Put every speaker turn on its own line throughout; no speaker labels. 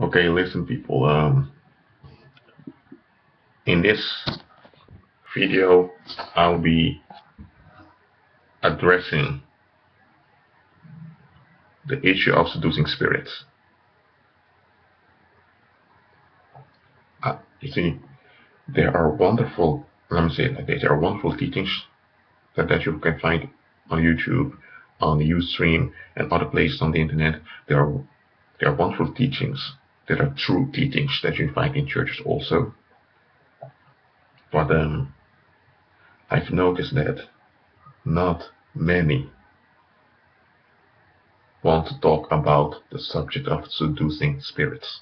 Okay, listen, people. In this video, I'll be addressing the issue of seducing spirits. You see, there are wonderful, let me say it like this, there are wonderful teachings that you can find on YouTube, on the Ustream, and other places on the internet. There are wonderful teachings that are true teachings that you find in churches also. But I've noticed that not many want to talk about the subject of seducing spirits.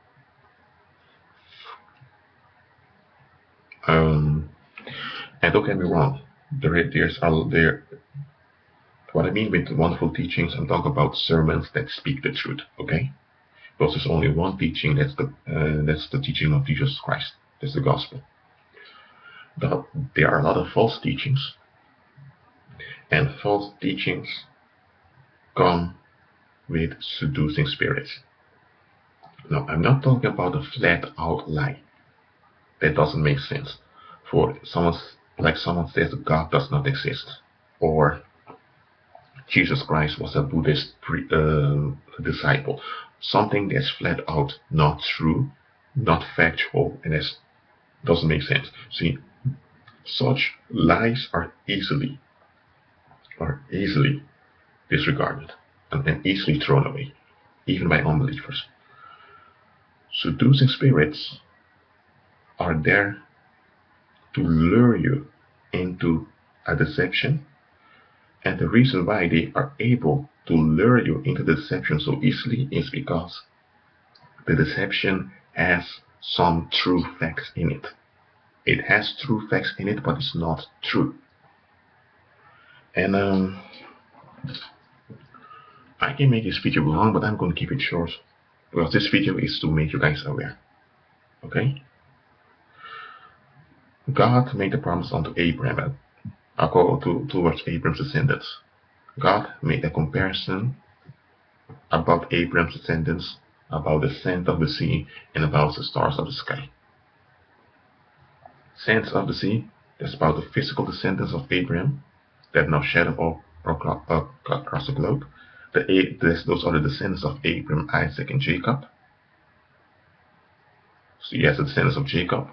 Um, and don't get me wrong, there. What I mean with wonderful teachings, I'm talking about sermons that speak the truth. Okay, because there's only one teaching. That's the teaching of Jesus Christ. That's the gospel. There are a lot of false teachings, and false teachings come with seducing spirits. Now, I'm not talking about a flat-out lie. That doesn't make sense. For someone says God does not exist, or Jesus Christ was a Buddhist disciple. Something that's flat out not true, not factual, and that doesn't make sense. See, such lies are easily disregarded and easily thrown away, even by unbelievers. Seducing spirits are there to lure you into a deception, and the reason why they are able to lure you into deception so easily is because the deception has some true facts in it. It has true facts in it, but it's not true. And I can make this video long, but I'm going to keep it short because this video is to make you guys aware. Okay? God made a promise unto Abraham, towards Abraham's descendants. God made a comparison about Abraham's descendants, about the sand of the sea, and about the stars of the sky. Sands of the sea, that's about the physical descendants of Abraham that now shed all across the globe. Those are the descendants of Abraham, Isaac, and Jacob. So yes, the descendants of Jacob.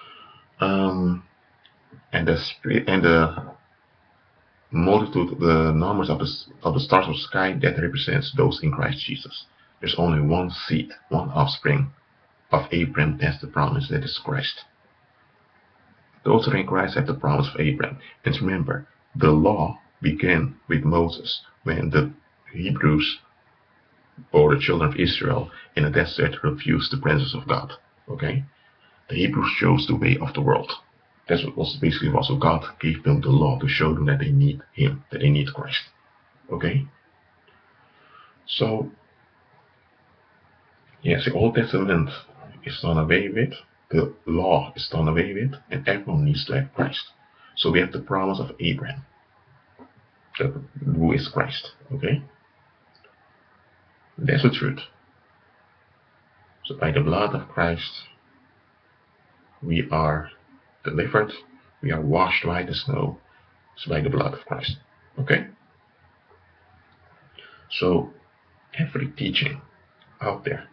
And the multitude, the numbers of the stars of the sky, that represents those in Christ Jesus. There's only one seed, one offspring of Abraham. That's the promise. That is Christ. Those who are in Christ have the promise of Abraham. And remember, the law began with Moses when the Hebrews, or the children of Israel, in the desert refused the presence of God. Okay, the Hebrews chose the way of the world. That's what was basically was. So God gave them the law to show them that they need Him, that they need Christ. Okay, so yes, the Old Testament is done away with, the law is done away with, and everyone needs to have Christ. So we have the promise of Abraham, who is Christ. Okay, that's the truth. So by the blood of Christ, we are delivered, we are washed white as snow. It's by the blood of Christ. Okay? So every teaching out there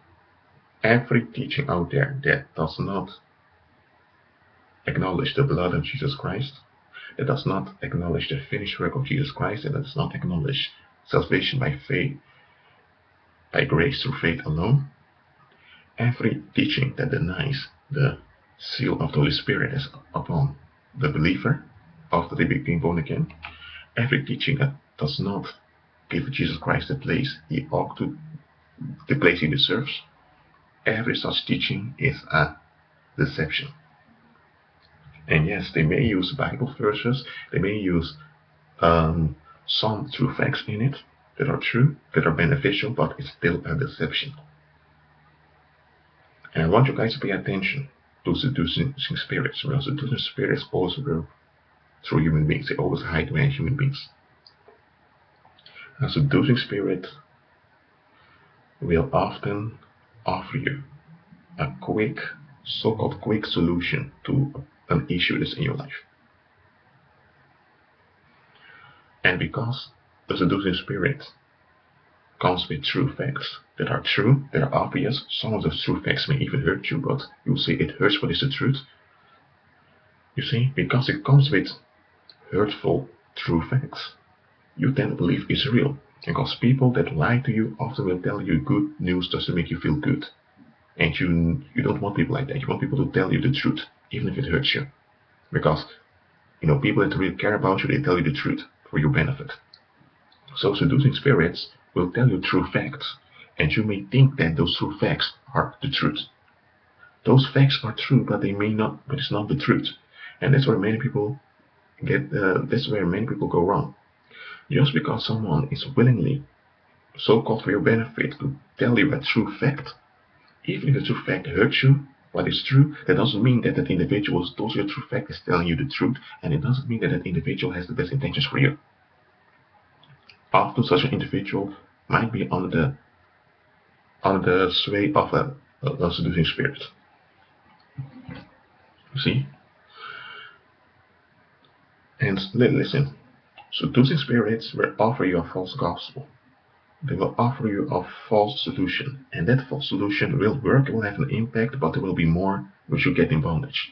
that does not acknowledge the blood of Jesus Christ, that does not acknowledge the finished work of Jesus Christ, that does not acknowledge salvation by faith, by grace through faith alone, every teaching that denies the seal of the Holy Spirit is upon the believer after they became born again, every teaching that does not give Jesus Christ the place he ought to, the place he deserves, every such teaching is a deception. And yes, they may use Bible verses, they may use some true facts in it that are true, that are beneficial, but it's still a deception. And I want you guys to pay attention to seducing spirits. Well, seducing spirits always work through human beings. They always hide behind human beings. A seducing spirit will often offer you a quick, so-called quick solution to an issue that's in your life. And because the seducing spirit comes with true facts that are true, that are obvious, some of those true facts may even hurt you, but you'll say it hurts, but it's the truth. You see, because it comes with hurtful, true facts, you tend to believe it's real. Because people that lie to you often will tell you good news just to make you feel good. And you don't want people like that. You want people to tell you the truth, even if it hurts you. Because, people that really care about you, they tell you the truth for your benefit. So seducing spirits will tell you true facts, and you may think that those true facts are the truth. Those facts are true, but it's not the truth. And that's where many people go wrong. Just because someone is willingly, so-called for your benefit, to tell you a true fact, even if the true fact hurts you, but it's true, that doesn't mean that individual who told you a true fact is telling you the truth, and it doesn't mean that individual has the best intentions for you. Often such an individual might be under the sway of a seducing spirit. You see? And listen, seducing spirits will offer you a false gospel. They will offer you a false solution, and that false solution will work, it will have an impact, but there will be more which you get in bondage.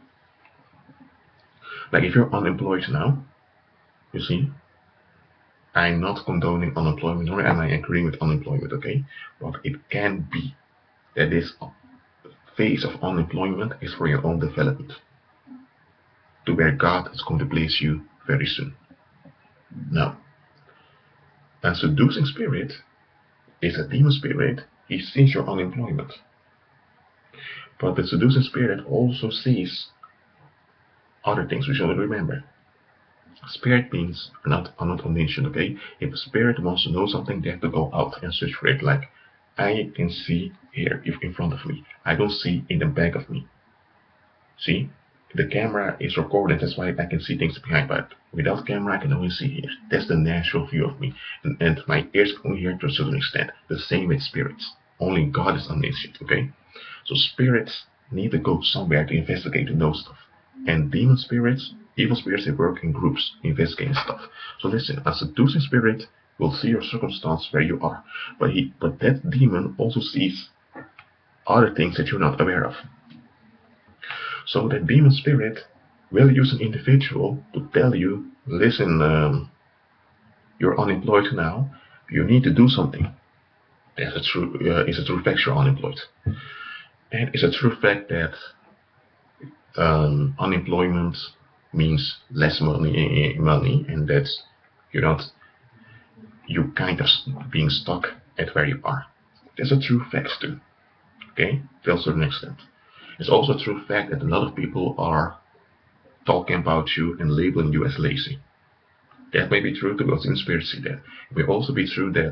Like if you're unemployed now, you see, I'm not condoning unemployment, nor am I agreeing with unemployment, okay? But it can be that this phase of unemployment is for your own development, to where God is going to place you very soon. Now, a seducing spirit is a demon spirit. He sees your unemployment. But the seducing spirit also sees other things we should remember. Spirit beings are not omniscient, okay? If a spirit wants to know something, they have to go out and search for it. Like, I can see here in front of me. I don't see in the back of me. See? The camera is recorded, that's why I can see things behind, but without camera I can only see here. That's the natural view of me. And my ears can only hear to a certain extent. The same with spirits. Only God is omniscient, okay? So spirits need to go somewhere to investigate to know stuff. And demon spirits, evil spirits, they work in groups, investigating stuff. So listen, a seducing spirit will see your circumstance where you are. But that demon also sees other things that you're not aware of. So that demon spirit will use an individual to tell you, listen, you're unemployed now, you need to do something. It's a true fact you're unemployed. And it's a true fact that unemployment means less money, and that you're kind of being stuck at where you are. That's a true fact too. Okay? To a certain extent. It's also a true fact that a lot of people are talking about you and labeling you as lazy. That may be true because in spirits see that. It may also be true that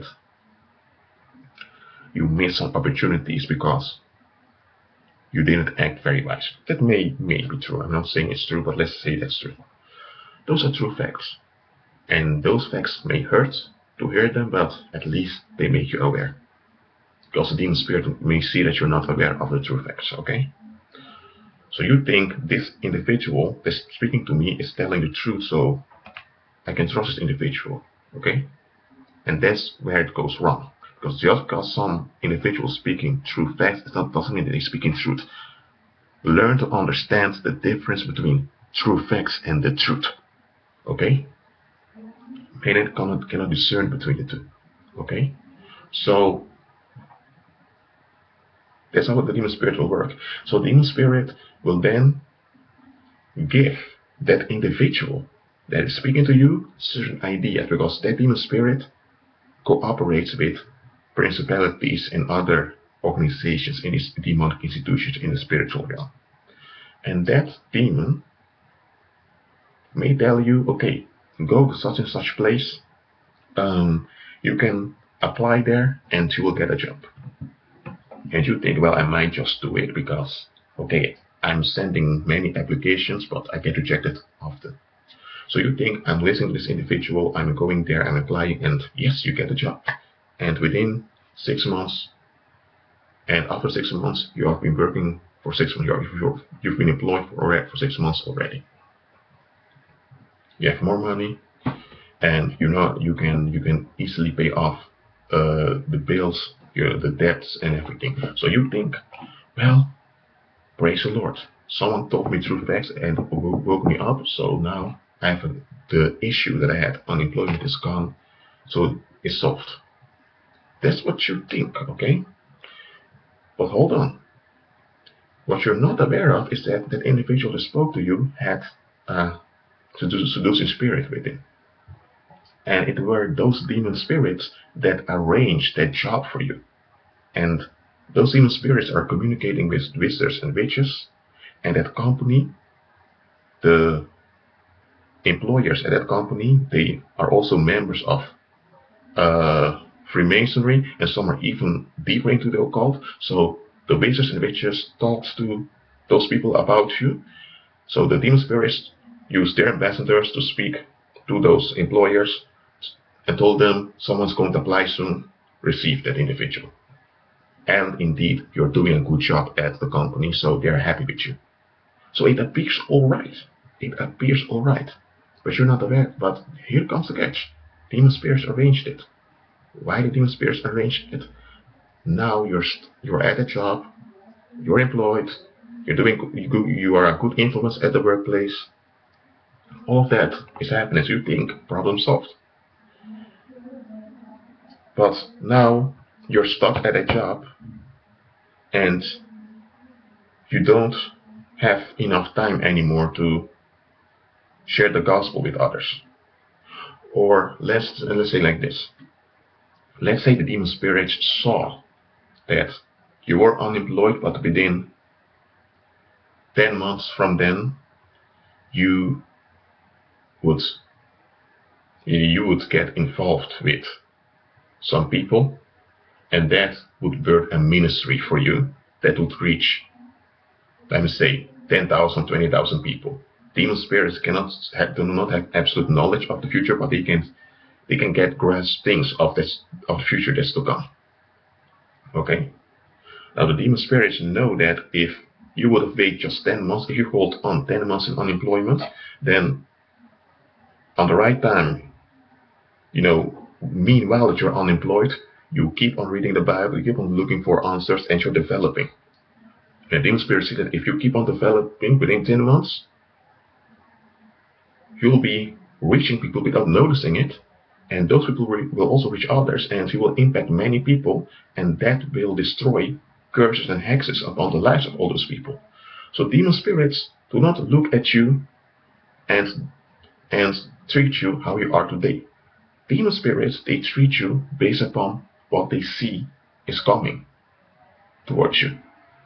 you miss some opportunities because you didn't act very wise. That may be true. I'm not saying it's true, but let's say that's true. Those are true facts. And those facts may hurt to hear them, but at least they make you aware. Because the demon spirit may see that you're not aware of the true facts, okay? So you think this individual that's speaking to me is telling the truth, so I can trust this individual, okay? And that's where it goes wrong. Because just because some individual speaking true facts, doesn't mean that they're speaking truth. Learn to understand the difference between true facts and the truth, okay? Many cannot discern between the two, okay? So that's how the demon spirit will work. So the demon spirit will then give that individual that is speaking to you certain ideas, because that demon spirit cooperates with principalities and other organizations in these demonic institutions in the spiritual realm. And that demon may tell you, okay, go to such and such place, you can apply there and you will get a job. And you think, well, I might just do it because, okay, I'm sending many applications, but I get rejected often. So you think, I'm listening to this individual, I'm going there, I'm applying, and yes, you get a job. And within 6 months, And after 6 months, you have been working for 6 months. You've been employed for 6 months already. You have more money, and you can easily pay off the bills, the debts, and everything. So you think, well, praise the Lord. Someone told me true facts and woke me up. So now I have the issue that I had. Unemployment is gone, so it's solved. That's what you think, okay? But hold on. What you're not aware of is that that individual that spoke to you had a seducing spirit with him. And it were those demon spirits that arranged that job for you. And those demon spirits are communicating with wizards and witches, and that company, the employers at that company, they are also members of Freemasonry, and some are even deeper into the occult. So the wizards and witches talked to those people about you. So the demon spirits use their ambassadors to speak to those employers and told them someone's going to apply soon, receive that individual. And indeed, you're doing a good job at the company, so they're happy with you. So it appears alright. It appears alright. But you're not aware. But here comes the catch. Demon spirits arranged it. Why the demon spirits arranged it? Now you're at a job, you're employed, you are a good influence at the workplace. All of that is happening as you think, problem solved. But now you're stuck at a job and you don't have enough time anymore to share the gospel with others. Or let's say like this. Let's say the demon spirits saw that you were unemployed, but within 10 months from then, you would get involved with some people, and that would birth a ministry for you that would reach, let me say, 10,000, 20,000 people. Demon spirits do not have absolute knowledge of the future, but they can get grasp things of the future that's to come. Okay? Now the demon spirits know that if you would have waited just 10 months, if you hold on 10 months in unemployment, then on the right time, meanwhile that you're unemployed, you keep on reading the Bible, you keep on looking for answers, and you're developing. And demon spirits say that if you keep on developing within 10 months, you'll be reaching people without noticing it, and those people will also reach others, and you will impact many people, and that will destroy curses and hexes upon the lives of all those people. So demon spirits do not look at you and treat you how you are today. Demon spirits, they treat you based upon what they see is coming towards you.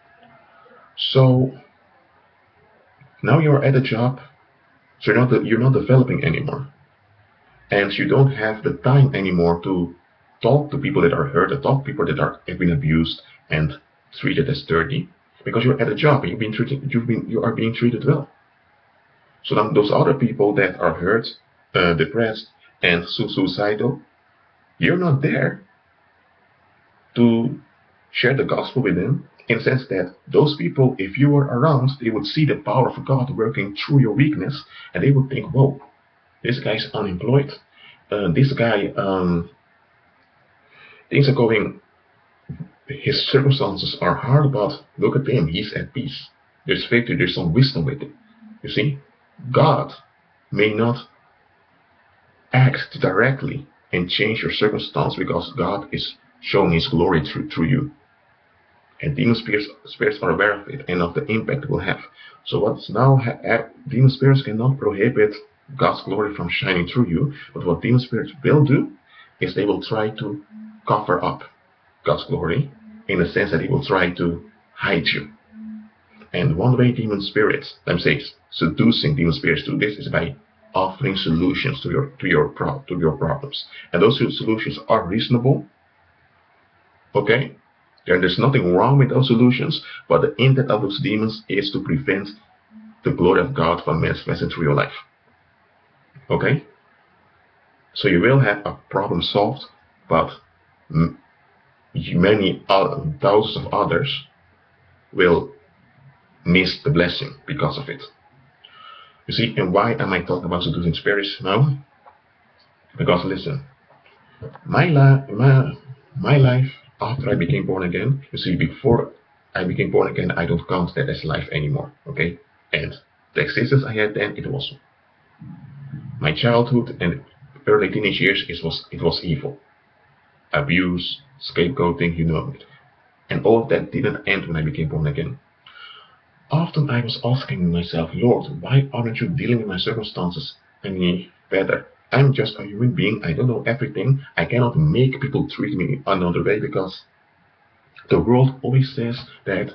So now you're at a job, so you're not developing anymore. And you don't have the time anymore to talk to people that are hurt, to talk to people that have been abused and treated as dirty, because you're at a job and you are being treated well. So then those other people that are hurt, depressed, and suicidal, you're not there to share the gospel with them, in the sense that those people, if you were around, they would see the power of God working through your weakness, and they would think, whoa, this guy's unemployed. This guy, things are going, his circumstances are hard, but look at him, he's at peace. There's victory, there's some wisdom with him. You see, God may not act directly and change your circumstance, because God is showing his glory through you. And demon spirits are aware of it and of the impact it will have. So what's now demon spirits cannot prohibit God's glory from shining through you, but what demon spirits will do is they will try to cover up God's glory, in the sense that they will try to hide you. And one way demon spirits, let me say, seducing demon spirits do this, is by offering solutions to your problems. And those solutions are reasonable. Okay? There's nothing wrong with those solutions, but the intent of those demons is to prevent the glory of God from manifesting through your life. Okay? So you will have a problem solved, but many thousands of others will miss the blessing because of it. You see, and why am I talking about seducing spirits now? Because listen, my life after I became born again, you see, before I became born again, I don't count that as life anymore, okay? And the existence I had then, it was my childhood and early teenage years, it was evil. Abuse, scapegoating, you know it. And all of that didn't end when I became born again. Often I was asking myself, Lord, why aren't you dealing with my circumstances any better? I'm just a human being, I don't know everything, I cannot make people treat me another way because the world always says that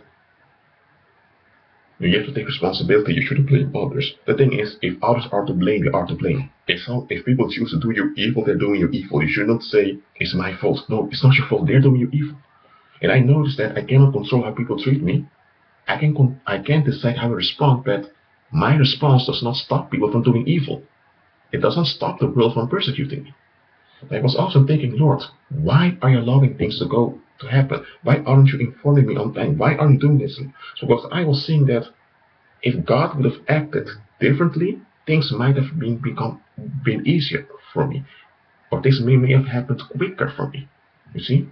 you have to take responsibility, you shouldn't blame others. The thing is, if others are to blame, you are to blame. If people choose to do you evil, they're doing you evil. You should not say, it's my fault. No, it's not your fault, they're doing you evil. And I noticed that I cannot control how people treat me. I can't decide how I respond, but my response does not stop people from doing evil. It doesn't stop the world from persecuting me. I was also thinking, Lord, why are you allowing things to happen? Why aren't you informing me on time? Why aren't you doing this? So because I was seeing that if God would have acted differently, things might have been easier for me. Or things may have happened quicker for me. You see?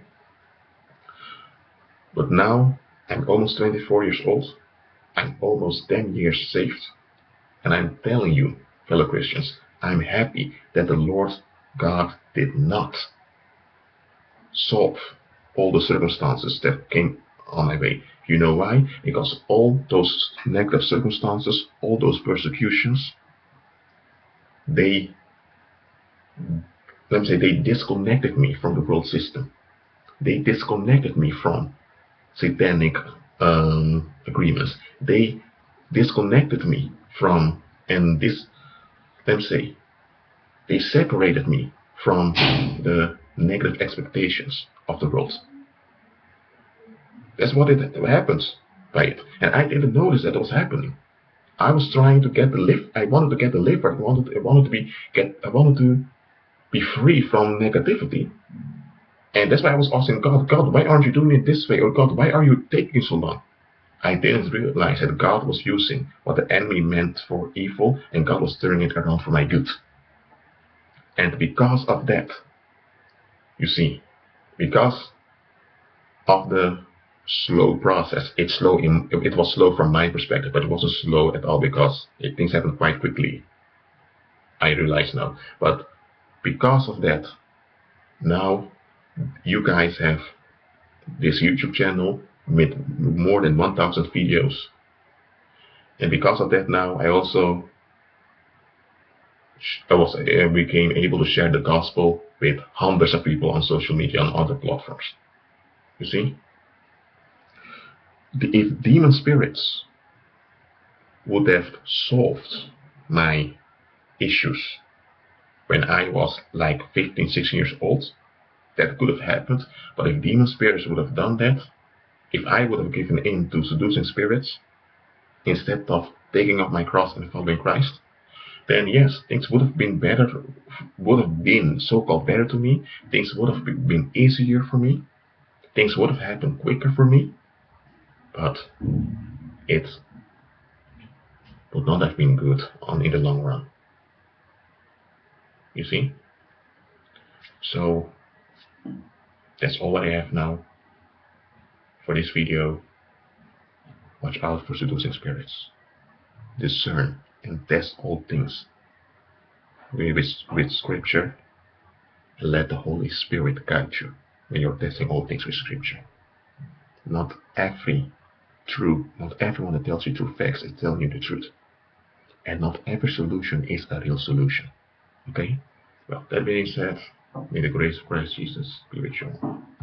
But now I'm almost 24 years old. I'm almost 10 years saved. And I'm telling you, fellow Christians, I'm happy that the Lord God did not solve all the circumstances that came on my way. You know why? Because all those negative circumstances, all those persecutions, they, let me say, they disconnected me from the world system. They disconnected me from satanic agreements. They disconnected me from, and this, let me say, they separated me from the negative expectations of the world. That's what it happens by it. And I didn't notice that it was happening. I was trying to get the lift. I wanted to get the liver. I wanted to be free from negativity. And that's why I was asking God, God, why aren't you doing it this way? Or God, why are you taking so long? I didn't realize that God was using what the enemy meant for evil, and God was turning it around for my good. And because of that, you see, because of the slow process, it was slow from my perspective, but it wasn't slow at all because things happened quite quickly. I realize now. But because of that, now you guys have this YouTube channel with more than 1,000 videos. And because of that now, I became able to share the gospel with hundreds of people on social media on other platforms. You see? If demon spirits would have solved my issues when I was like 15, 16 years old, that could have happened. But if demon spirits would have done that, if I would have given in to seducing spirits, instead of taking up my cross and following Christ, then yes, things would have been better, would have been so-called better to me, things would have been easier for me, things would have happened quicker for me, but it would not have been good in the long run. You see? So, that's all I have now for this video. Watch out for seducing spirits. Discern and test all things with Scripture, and let the Holy Spirit guide you when you're testing all things with Scripture. Not everyone that tells you true facts is telling you the truth. And not every solution is a real solution. Okay? Well, that being said, may the grace of Christ Jesus be with you all.